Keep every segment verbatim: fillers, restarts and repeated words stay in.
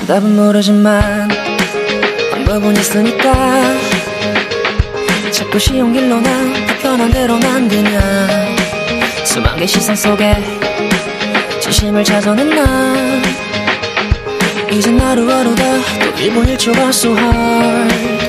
답은 모르지만 방법은 있으니까 자꾸 쉬운 길로 난 불편한 대로 난 그냥 수많은 시선 속에 진심을 찾아낸 난 이젠 하루하루 다 또 일 분 일 초가 so hard.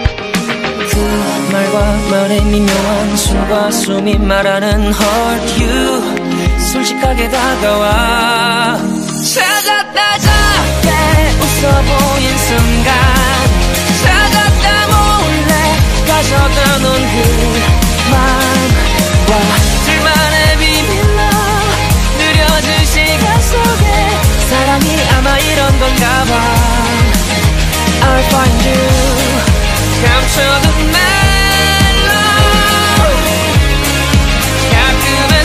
그 말과 말의 미묘한 숨과 숨이 말하는 hurt you 솔직하게 다가와 찾았다 작게 웃어 보인 순간 찾았다 몰래 가져다 놓은 그 맘과 둘만의 비밀로 느려진 시간 속에 사랑이 아마 이런 건가 봐. I'll find you 감춰둔 멜로 가끔의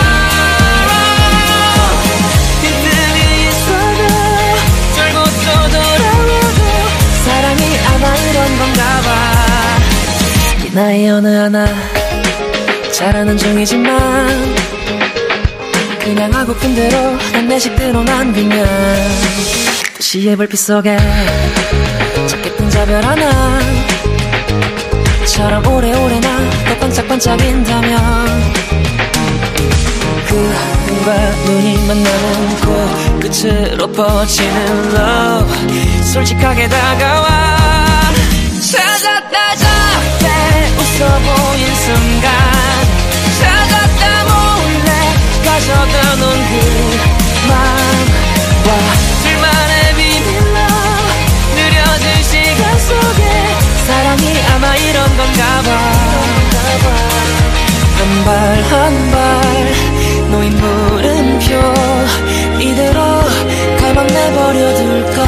sorrow 빈틈이 있어도 돌고 또 돌아오고 사랑이 아마 이런 건가 봐. 이 나이 어느 하나 잘하는 중이지만 그냥 하고픈 대로 난 내 식대로 난 그냥 시의 불빛 속에 작게 뜬 자별 하나 처럼 오래오래 나 또 반짝반짝인다면 그 눈과 눈이 만나는 곳 끝으로 퍼지는 love 솔직하게 다가와 찾았다 작게 웃어 보인 순간 찾았다 몰래 가져다 놓은 그 맘과 둘만의 비밀로 느려진 시간 속에 사랑이 아마 이런 건가 봐. 한 발 한 발 놓인 물음표 이대로 가만 내버려둘까.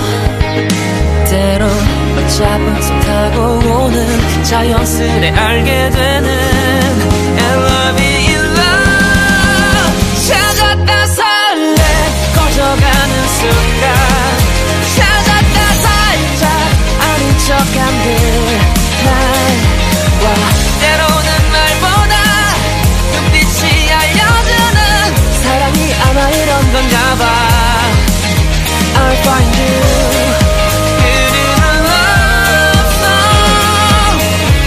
때론 어차피 손 타고 오는 자연스레 알게 되는 I love you in love 찾았다 설레 꺼져가는 순간 찾았다 살짝 아닌 척한 그 날과 때로는 말보다 눈빛이 알려주는 사랑이 아마 이런 건가 봐. I'll find you 흐르는 love song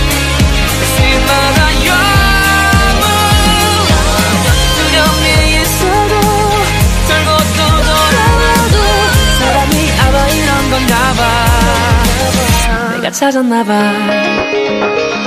쓸만한 영웅 두려움이 있어도 돌고 또 돌아와도 사랑이 아마 이런 건가 봐. 내가 찾았나 봐.